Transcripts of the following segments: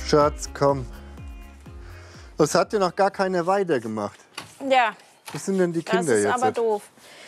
Schatz, komm. Das hat ja noch gar keiner weitergemacht. Ja. Was sind denn die Kinder jetzt? Das ist aber doof.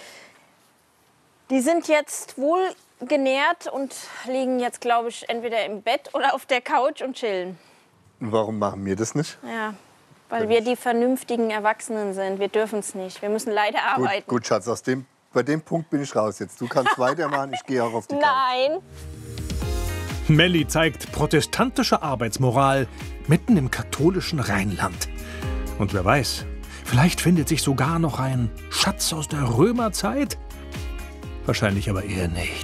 Die sind jetzt wohl genährt und liegen jetzt, glaube ich, entweder im Bett oder auf der Couch und chillen. Warum machen wir das nicht? Ja, weil wir die vernünftigen Erwachsenen sind. Wir dürfen es nicht. Wir müssen leider arbeiten. Gut, Schatz, bei dem Punkt bin ich raus jetzt. Du kannst weitermachen, ich gehe auch auf die Couch. Nein. Melli zeigt protestantische Arbeitsmoral mitten im katholischen Rheinland. Und wer weiß, vielleicht findet sich sogar noch ein Schatz aus der Römerzeit? Wahrscheinlich aber eher nicht.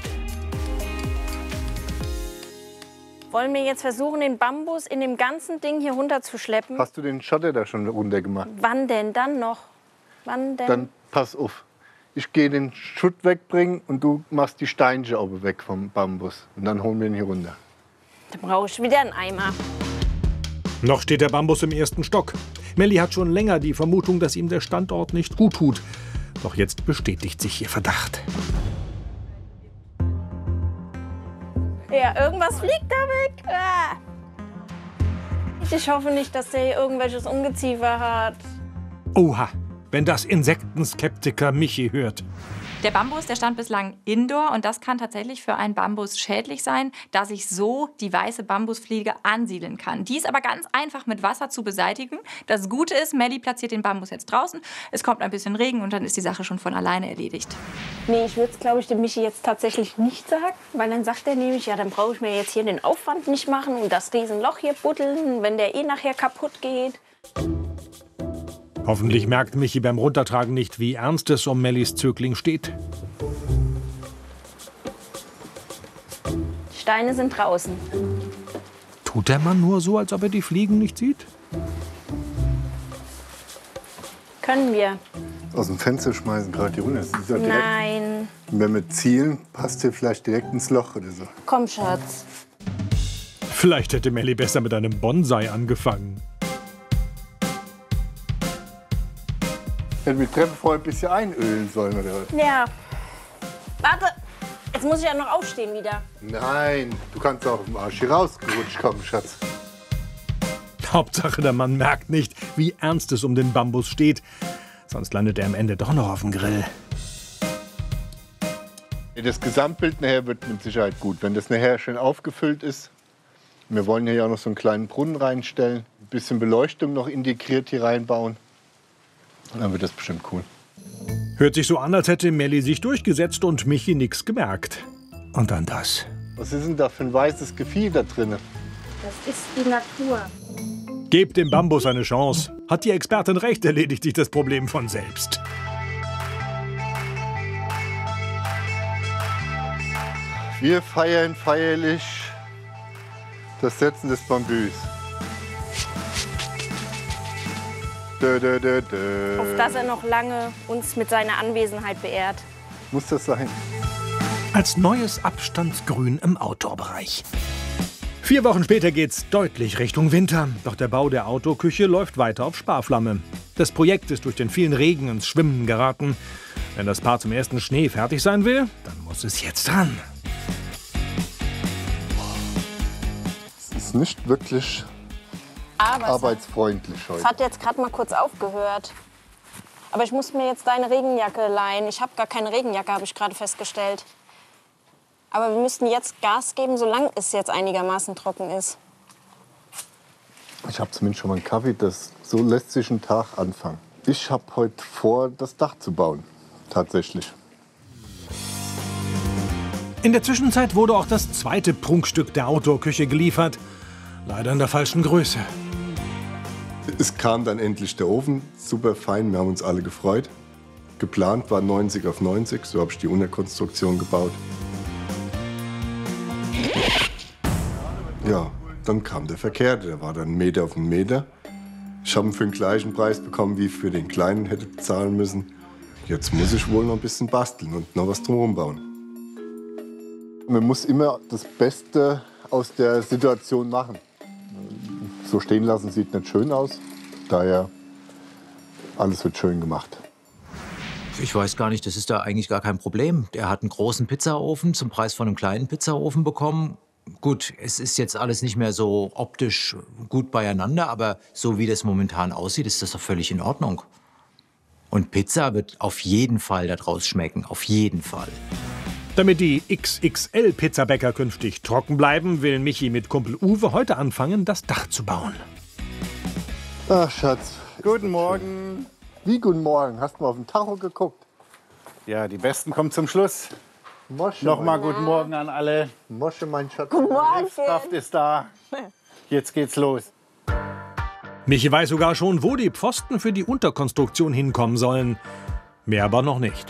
Wollen wir jetzt versuchen, den Bambus in dem ganzen Ding hier runterzuschleppen? Hast du den Schotter da schon runter gemacht? Wann denn? Dann noch? Wann denn? Dann pass auf. Ich gehe den Schutt wegbringen und du machst die Steinchen oben weg vom Bambus. Und dann holen wir ihn hier runter. Da brauche ich wieder einen Eimer. Noch steht der Bambus im ersten Stock. Melli hat schon länger die Vermutung, dass ihm der Standort nicht gut tut. Doch jetzt bestätigt sich ihr Verdacht. Ja, irgendwas fliegt da weg. Ah. Ich hoffe nicht, dass der hier irgendwelches Ungeziefer hat. Oha, wenn das Insektenskeptiker Michi hört. Der Bambus, der stand bislang indoor und das kann tatsächlich für einen Bambus schädlich sein, da sich so die weiße Bambusfliege ansiedeln kann. Die ist aber ganz einfach mit Wasser zu beseitigen. Das Gute ist, Melli platziert den Bambus jetzt draußen. Es kommt ein bisschen Regen und dann ist die Sache schon von alleine erledigt. Nee, ich würde es, glaube ich, dem Michi jetzt tatsächlich nicht sagen. Weil dann sagt er nämlich, ja, dann brauche ich mir jetzt hier den Aufwand nicht machen und das Riesenloch hier buddeln, wenn der eh nachher kaputt geht. Hoffentlich merkt Michi beim Runtertragen nicht, wie ernst es um Mellis Zögling steht. Die Steine sind draußen. Tut der Mann nur so, als ob er die Fliegen nicht sieht? Können wir? Aus dem Fenster schmeißen, gerade die runter. Das ist ja direkt, Nein. wenn wir zielen, passt der vielleicht direkt ins Loch oder so. Komm, Schatz. Vielleicht hätte Melli besser mit einem Bonsai angefangen. Hätten wir die Treppe vorher ein bisschen einölen sollen, oder was? Ja. Warte. Jetzt muss ich ja noch aufstehen wieder. Nein, du kannst auch im Arsch hier rausgerutscht kommen, Schatz. Hauptsache, der Mann merkt nicht, wie ernst es um den Bambus steht. Sonst landet er am Ende doch noch auf dem Grill. Das Gesamtbild nachher wird mit Sicherheit gut. Wenn das nachher schön aufgefüllt ist. Wir wollen hier ja auch noch so einen kleinen Brunnen reinstellen. Ein bisschen Beleuchtung noch integriert hier reinbauen. Dann wird das bestimmt cool. Hört sich so an, als hätte Melli sich durchgesetzt und Michi nichts gemerkt. Und dann das. Was ist denn da für ein weißes Gefieder da drin? Das ist die Natur. Gebt dem Bambus eine Chance. Hat die Expertin recht, erledigt sich das Problem von selbst. Wir feiern feierlich das Setzen des Bambus. Auf dass er noch lange uns mit seiner Anwesenheit beehrt. Muss das sein? Als neues Abstandsgrün im Outdoor-Bereich. 4 Wochen später geht's deutlich Richtung Winter. Doch der Bau der Outdoor-Küche läuft weiter auf Sparflamme. Das Projekt ist durch den vielen Regen ins Schwimmen geraten. Wenn das Paar zum ersten Schnee fertig sein will, dann muss es jetzt dran. Es ist nicht wirklich Aber arbeitsfreundlich es heute. hat jetzt gerade mal kurz aufgehört. Aber ich muss mir jetzt deine Regenjacke leihen. Ich habe gar keine Regenjacke, habe ich gerade festgestellt. Aber wir müssten jetzt Gas geben, solange es jetzt einigermaßen trocken ist. Ich habe zumindest schon mal einen Kaffee. So lässt sich ein Tag anfangen. Ich habe heute vor, das Dach zu bauen. Tatsächlich. In der Zwischenzeit wurde auch das zweite Prunkstück der Outdoor-Küche geliefert. Leider in der falschen Größe. Es kam dann endlich der Ofen, super fein, wir haben uns alle gefreut. Geplant war 90 auf 90, so habe ich die Unterkonstruktion gebaut. Ja, dann kam der Verkehrte, der war dann 1 Meter auf 1 Meter. Ich habe ihn für den gleichen Preis bekommen, wie ich für den kleinen hätte bezahlen müssen. Jetzt muss ich wohl noch ein bisschen basteln und noch was drumherum bauen. Man muss immer das Beste aus der Situation machen. So stehen lassen sieht nicht schön aus. Daher, alles wird schön gemacht. Ich weiß gar nicht, das ist da eigentlich gar kein Problem. Der hat einen großen Pizzaofen zum Preis von einem kleinen Pizzaofen bekommen. gut, es ist jetzt alles nicht mehr so optisch gut beieinander, aber so wie das momentan aussieht, ist das doch völlig in Ordnung. Und Pizza wird auf jeden Fall daraus schmecken, auf jeden Fall. Damit die XXL-Pizzabäcker künftig trocken bleiben, will Michi mit Kumpel Uwe heute anfangen, das Dach zu bauen. Ach, Schatz. Guten Morgen. Wie guten Morgen? Hast du mal auf den Tacho geguckt? Ja, die Besten kommen zum Schluss. Mosche, Nochmal guten Morgen an alle. Mosche, mein Schatz. Guten Morgen. Kraft ist da. Jetzt geht's los. Michi weiß sogar schon, wo die Pfosten für die Unterkonstruktion hinkommen sollen. Mehr aber noch nicht.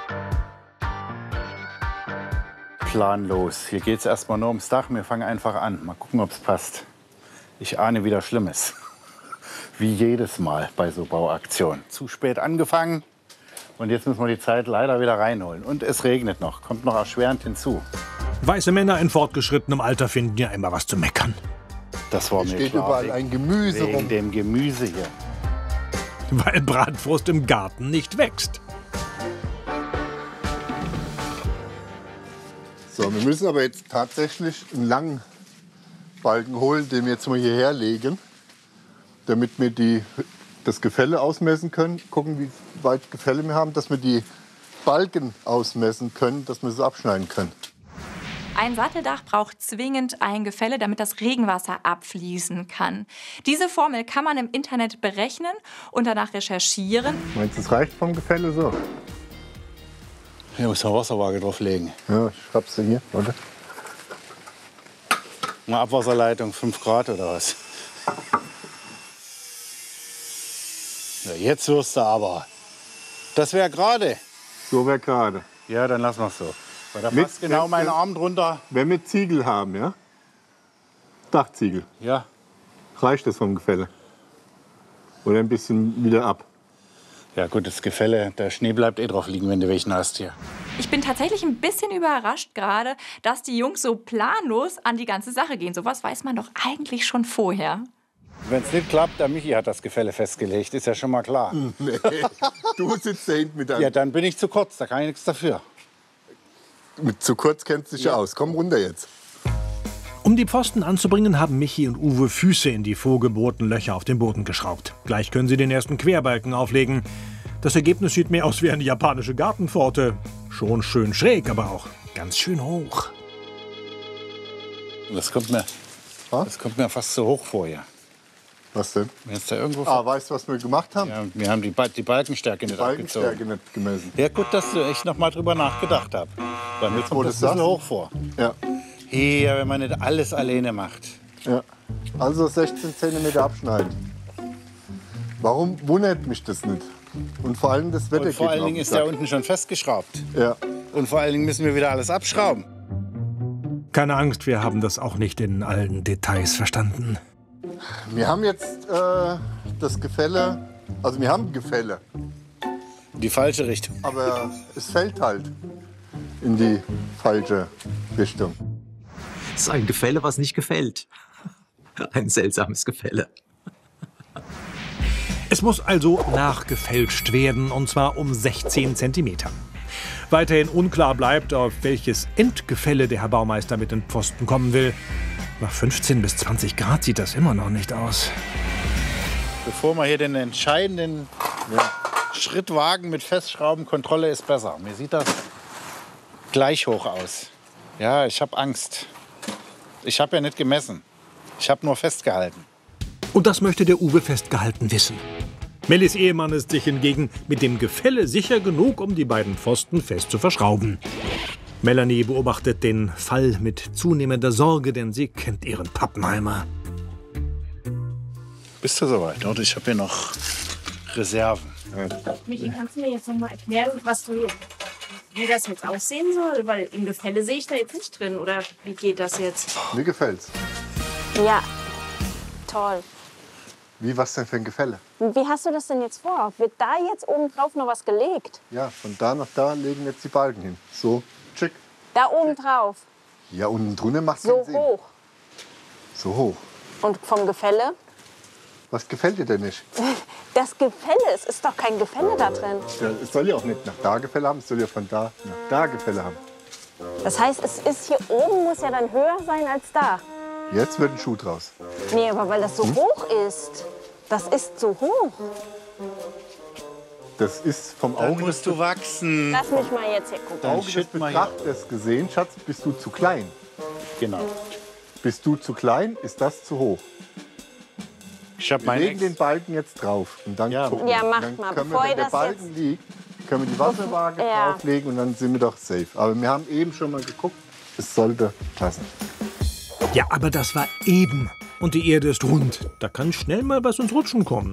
Planlos. Hier geht's erstmal nur ums Dach. Wir fangen einfach an. Mal gucken, ob's passt. Ich ahne wieder Schlimmes. Wie jedes Mal bei so Bauaktionen. Zu spät angefangen. Und jetzt müssen wir die Zeit leider wieder reinholen. Und es regnet noch. Kommt noch erschwerend hinzu. Weiße Männer in fortgeschrittenem Alter finden ja immer was zu meckern. Das war mir Steht klar. überall ein Gemüse Wegen rum. dem Gemüse hier. Weil Bratwurst im Garten nicht wächst. So, wir müssen aber jetzt tatsächlich einen langen Balken holen, den wir jetzt mal hierher legen, damit wir das Gefälle ausmessen können. Gucken, wie weit Gefälle wir haben, dass wir die Balken ausmessen können, dass wir sie abschneiden können. Ein Satteldach braucht zwingend ein Gefälle, damit das Regenwasser abfließen kann. Diese Formel kann man im Internet berechnen und danach recherchieren. Meinst du, es reicht vom Gefälle so? Hier muss eine Wasserwaage drauflegen. Ja, ich schraub's dir hier, oder? Eine Abwasserleitung, 5 Grad oder was? Ja, jetzt wirst du aber. Das wäre gerade. So wäre gerade. Ja, dann lassen wir es so. Weil da Mit- passt genau mein Arm drunter. Wenn wir Ziegel haben, ja? Dachziegel, Ja, reicht das vom Gefälle? Oder ein bisschen wieder ab? ja gut, das Gefälle, der Schnee bleibt eh drauf liegen, wenn du welchen hast hier. Ich bin tatsächlich ein bisschen überrascht gerade, dass die Jungs so planlos an die ganze Sache gehen. Sowas weiß man doch eigentlich schon vorher. Wenn es nicht klappt, der Michi hat das Gefälle festgelegt, ist ja schon mal klar. Nee, du sitzt da hinten mit deinem... Ja, dann bin ich zu kurz, da kann ich nichts dafür. Mit zu kurz kennst du dich ja aus. Komm runter jetzt. Um die Pfosten anzubringen, haben Michi und Uwe Füße in die vorgebohrten Löcher auf den Boden geschraubt. Gleich können sie den ersten Querbalken auflegen. Das Ergebnis sieht mehr aus wie eine japanische Gartenpforte. Schon schön schräg, aber auch ganz schön hoch. Das kommt mir fast zu hoch vor hier. Was denn? Wenn es da irgendwo Weißt du, was wir gemacht haben? ja, wir haben die Balkenstärke nicht Balkenstärke abgezogen. nicht gemessen. Ja gut, dass du echt noch mal drüber nachgedacht hast. Weil mir Wo kommt du das ein bisschen sagst. hoch vor. Ja. Ja, wenn man nicht alles alleine macht. Ja. Also 16 cm abschneiden. Warum wundert mich das nicht? Und vor allem das Wetter Und vor geht allen mir Dingen auf ist den der Sack. unten schon festgeschraubt. Ja. Und vor allen Dingen müssen wir wieder alles abschrauben. Keine Angst, wir haben das auch nicht in allen Details verstanden. Wir haben jetzt das Gefälle, also wir haben Gefälle, In die falsche Richtung. aber es fällt halt in die falsche Richtung. Das ist ein Gefälle, was nicht gefällt. Ein seltsames Gefälle. Es muss also nachgefälscht werden, und zwar um 16 cm. Weiterhin unklar bleibt, auf welches Endgefälle der Herr Baumeister mit den Pfosten kommen will. Nach 15 bis 20 Grad sieht das immer noch nicht aus. Bevor wir hier den entscheidenden Schritt wagen mit Festschrauben, Kontrolle ist besser. Mir sieht das gleich hoch aus. Ja, ich habe Angst. Ich habe ja nicht gemessen. Ich habe nur festgehalten. Und das möchte der Uwe festgehalten wissen. Mellis Ehemann ist sich hingegen mit dem Gefälle sicher genug, um die beiden Pfosten fest zu verschrauben. Melanie beobachtet den Fall mit zunehmender Sorge, denn sie kennt ihren Pappenheimer. Bist du soweit? Oder ich habe hier noch Reserven. Michi, kannst du mir jetzt noch mal erklären, wie das jetzt aussehen soll? Weil im Gefälle sehe ich da jetzt nicht drin. Oder wie geht das jetzt? Mir gefällt's. Ja, toll. Wie, was denn für ein Gefälle? Wie hast du das denn jetzt vor? Wird da jetzt oben drauf noch was gelegt? Ja, von da nach da legen jetzt die Balken hin. So, tschick. Da oben drauf? Ja, unten drunter macht So keinen Sinn. hoch. So hoch. Und vom Gefälle? Was gefällt dir denn nicht? Das Gefälle, es ist doch kein Gefälle da drin. Ja, es soll ja auch nicht nach da Gefälle haben, es soll ja von da nach da Gefälle haben. Das heißt, es ist hier oben, muss ja dann höher sein als da. Jetzt wird ein Schuh draus. Nee, aber weil das so hoch ist. Das ist so hoch. Das ist vom Dann Auge musst du wachsen. Lass mich mal jetzt hier gucken. Dann Auge des schütt mal hier. Betrachters gesehen, Schatz, bist du zu klein. Genau. Bist du zu klein, ist das zu hoch. Ich habe Wir meinen legen den Balken jetzt drauf und dann Ja. gucken Ja, wir. mach Dann mal, können bevor wir, wenn ihr der das Balken liegt, können wir die Wasserwaage Ja. drauflegen und dann sind wir doch safe. Aber wir haben eben schon mal geguckt, es sollte passen. Ja, aber das war eben. Und die Erde ist rund. Da kann schnell mal was ins Rutschen kommen.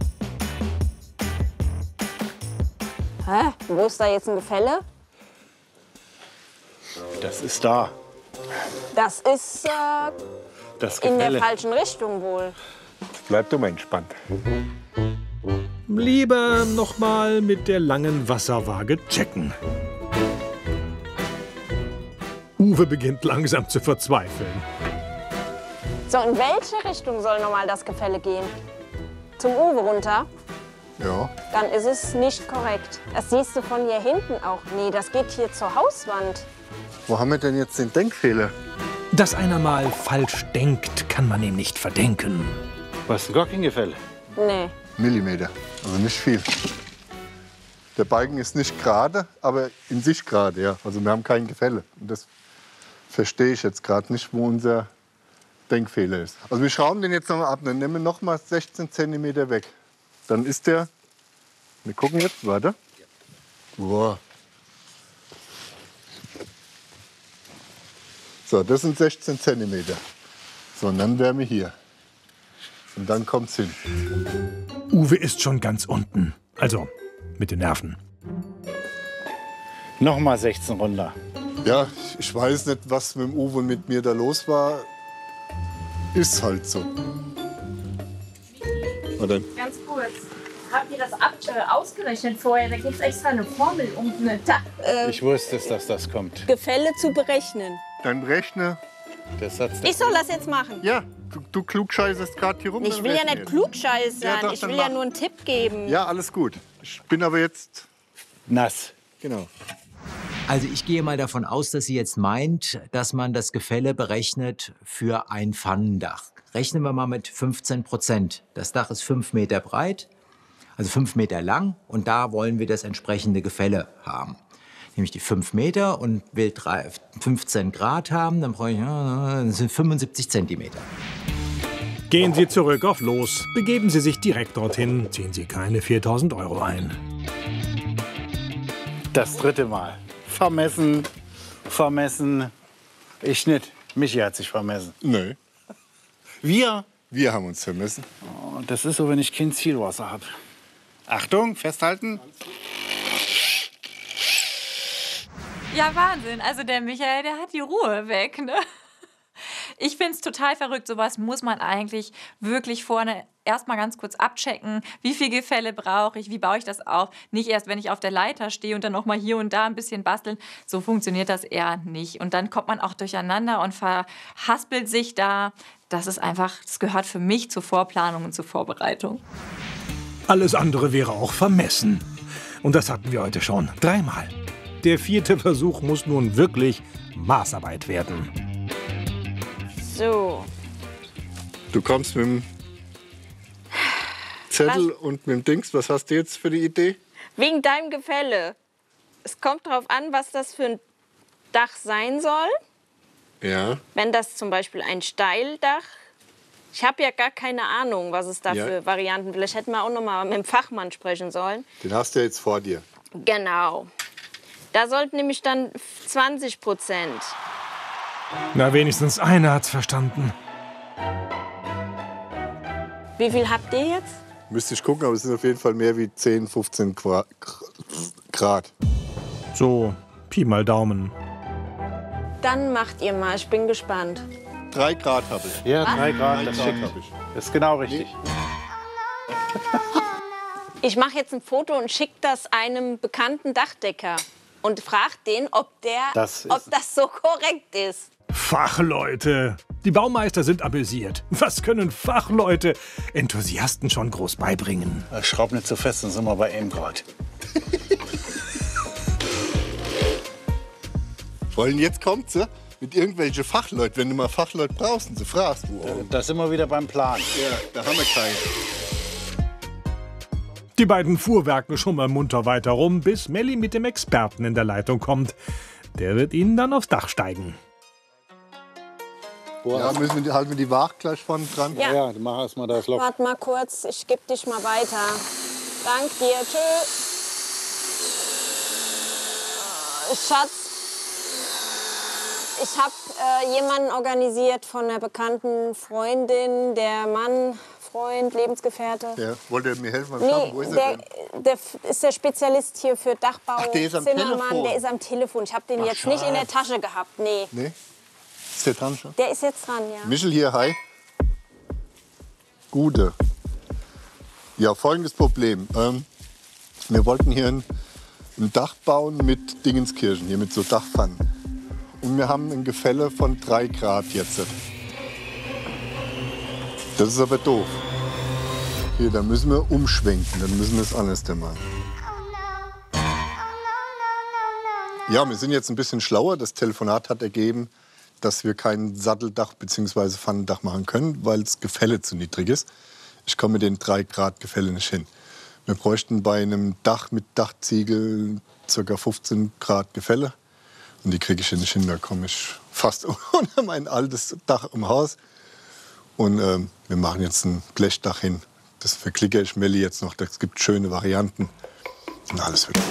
Hä? Wo ist da jetzt ein Gefälle? Das ist da. Das ist Das in der Gefälle. falschen Richtung wohl. Bleib doch mal entspannt. Lieber noch mal mit der langen Wasserwaage checken. Uwe beginnt langsam zu verzweifeln. So, in welche Richtung soll nochmal das Gefälle gehen? Zum Uwe runter? Ja. Dann ist es nicht korrekt. Das siehst du von hier hinten auch. Nee, das geht hier zur Hauswand. Wo haben wir denn jetzt den Denkfehler? Dass einer mal falsch denkt, kann man ihm nicht verdenken. Was ist ein Gockingefälle? Nee. Millimeter, also nicht viel. Der Balken ist nicht gerade, aber in sich gerade, ja. Also wir haben kein Gefälle. Und das verstehe ich jetzt gerade nicht, wo unser Denkfehler ist. Also wir schrauben den jetzt noch mal ab, dann nehmen wir noch mal 16 cm weg. Dann ist der, wir gucken jetzt, warte. Boah. So, das sind 16 cm. So, und dann wären wir hier. Und dann kommt's hin. Uwe ist schon ganz unten. Also mit den Nerven. Nochmal 16 runter. Ja, ich weiß nicht, was mit dem Uwe und mit mir da los war. Ist halt so. Oder? Ganz kurz. Habt ihr das ausgerechnet vorher? Da gibt es extra eine Formel um eine Ich wusste es, dass das kommt. Gefälle zu berechnen. Dann rechne. Der Satz, Ich soll das jetzt machen. Ja, du klugscheißest gerade hier rum. Ich dann will ja rechne nicht jetzt. klugscheißern. Ja, doch, ich dann will ja mach. nur einen Tipp geben. Ja, alles gut. Ich bin aber jetzt. nass. Genau. Also ich gehe mal davon aus, dass sie jetzt meint, dass man das Gefälle berechnet für ein Pfannendach. Rechnen wir mal mit 15%. Das Dach ist 5 Meter breit, also 5 Meter lang, und da wollen wir das entsprechende Gefälle haben. Nämlich die 5 Meter und will 15 Grad haben, dann brauche ich, das sind 75 Zentimeter. Gehen Sie zurück auf Los. Begeben Sie sich direkt dorthin. Ziehen Sie keine 4.000 € ein. Das dritte Mal. Vermessen, vermessen. Ich nicht. Michi hat sich vermessen. Nö. Wir? Wir haben uns vermessen. Oh, das ist so, wenn ich kein Zielwasser habe. Achtung, festhalten. Ja, Wahnsinn. Also der Michael, der hat die Ruhe weg, ne? Ich finde es total verrückt. Sowas muss man eigentlich wirklich vorne erstmal ganz kurz abchecken. Wie viel Gefälle brauche ich? Wie baue ich das auf? Nicht erst, wenn ich auf der Leiter stehe und dann noch mal hier und da ein bisschen basteln. So funktioniert das eher nicht. Und dann kommt man auch durcheinander und verhaspelt sich da. Das ist einfach, das gehört für mich zur Vorplanung und zur Vorbereitung. Alles andere wäre auch vermessen. Und das hatten wir heute schon 3-mal. Der 4. Versuch muss nun wirklich Maßarbeit werden. So. Du kommst mit dem Zettel und mit dem Dings. Was hast du jetzt für die Idee? Wegen deinem Gefälle. Es kommt darauf an, was das für ein Dach sein soll. Ja. Wenn das zum Beispiel ein Steildach. Ich habe ja gar keine Ahnung, was es da Ja. für Varianten. Vielleicht hätten wir auch noch mal mit dem Fachmann sprechen sollen. Den hast du ja jetzt vor dir. Genau. Da sollten nämlich dann 20%. Na, wenigstens einer hat's verstanden. Wie viel habt ihr jetzt? Müsste ich gucken, aber es sind auf jeden Fall mehr wie 10, 15 Grad. So, Pi mal Daumen. Dann macht ihr mal. Ich bin gespannt. 3 Grad habe ich. Ja, 3 Grad, das 3 stimmt. Grad habe ich. Das ist genau richtig. Ich mache jetzt ein Foto und schicke das einem bekannten Dachdecker. Und frage den, ob das so korrekt ist. Fachleute. Die Baumeister sind amüsiert. Was können Fachleute Enthusiasten schon groß beibringen? Schraub nicht so fest, dann sind wir bei 1 Grad. Vor allem jetzt kommt sie mit irgendwelchen Fachleuten. Wenn du mal Fachleute brauchst und sie fragst, wo. Da sind wir wieder beim Plan. Ja, da haben wir keinen. Die beiden fuhrwerken schon mal munter weiter rum, bis Melli mit dem Experten in der Leitung kommt. Der wird ihnen dann aufs Dach steigen. Ja, halten wir die Waage gleich vorne dran? Ja. Ja, dann mach erst mal das Loch. Warte mal kurz, ich gebe dich mal weiter. Dank dir, tschö. Schatz, ich habe jemanden organisiert von einer bekannten Freundin, der Mann, Freund, Lebensgefährte. Ja, wollte er mir helfen beim Schaffen? Wo ist er denn? Der ist der Spezialist hier für Dachbau, Ach, der ist am Zimmermann, Telefon. der ist am Telefon. Ich habe den jetzt nicht in der Tasche gehabt, nee. Nee? Ist der dran schon? Der ist jetzt dran, ja. Michel hier, hi. Gute. Ja, folgendes Problem. Wir wollten hier ein Dach bauen mit Dingenskirchen, hier mit so Dachpfannen. Und wir haben ein Gefälle von 3 Grad jetzt. Das ist aber doof. Hier, da müssen wir umschwenken, dann müssen wir es anders machen. Ja, wir sind jetzt ein bisschen schlauer. Das Telefonat hat ergeben, dass wir kein Satteldach bzw. Pfannendach machen können, weil das Gefälle zu niedrig ist. Ich komme mit den 3 Grad Gefälle nicht hin. Wir bräuchten bei einem Dach mit Dachziegel ca. 15 Grad Gefälle. Und die kriege ich hier nicht hin. Da komme ich fast unter mein altes Dach im Haus. Und wir machen jetzt ein Blechdach hin. Das verklicke ich Melli jetzt noch. Es gibt schöne Varianten. Und alles wird gut.